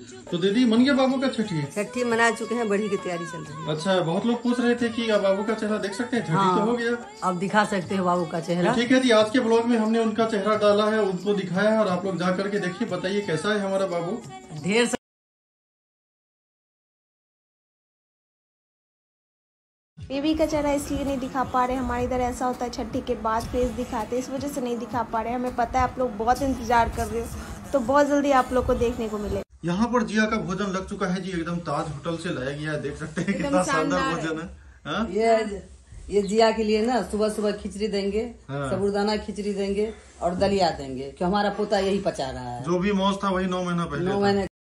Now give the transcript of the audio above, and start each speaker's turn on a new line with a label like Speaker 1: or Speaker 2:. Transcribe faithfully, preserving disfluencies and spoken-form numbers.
Speaker 1: तो दीदी मन गया बाबू का छठी?
Speaker 2: छठी मना चुके हैं, बड़ी की तैयारी चल रही है।
Speaker 1: अच्छा, बहुत लोग पूछ रहे थे कि अब बाबू का चेहरा देख सकते हैं? छठी हाँ, तो हो गया,
Speaker 2: अब दिखा सकते हो बाबू का चेहरा।
Speaker 1: ठीक है जी, आज के ब्लॉग में हमने उनका चेहरा डाला है, उनको दिखाया है और आप लोग जा करके देखिए, बताइए कैसा है हमारा बाबू।
Speaker 2: ढेर
Speaker 3: बेबी का चेहरा इसलिए नहीं दिखा पा रहे, हमारे इधर ऐसा होता है छठी के बाद फेस दिखाते, इस वजह से नहीं दिखा पा रहे। हमें पता है आप लोग बहुत इंतजार कर रहे हो, तो बहुत जल्दी आप लोग को देखने को मिले।
Speaker 1: यहाँ पर जिया का भोजन लग चुका है जी, एकदम ताज होटल से लाया गया है, देख सकते हैं कितना शानदार भोजन है, है?
Speaker 2: ये ये जिया के लिए ना सुबह सुबह खिचड़ी देंगे,
Speaker 1: हाँ।
Speaker 2: साबूदाना खिचड़ी देंगे और दलिया देंगे, कि हमारा पोता यही पचा रहा है।
Speaker 1: जो भी मौज था वही नौ महीना पहले
Speaker 2: नौ महीने